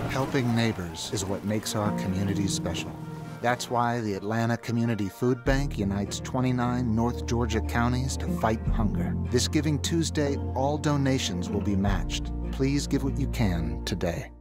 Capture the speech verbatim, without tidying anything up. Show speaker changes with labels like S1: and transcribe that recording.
S1: Helping neighbors is what makes our communities special. That's why the Atlanta Community Food Bank unites twenty-nine North Georgia counties to fight hunger. This Giving Tuesday, all donations will be matched. Please give what you can today.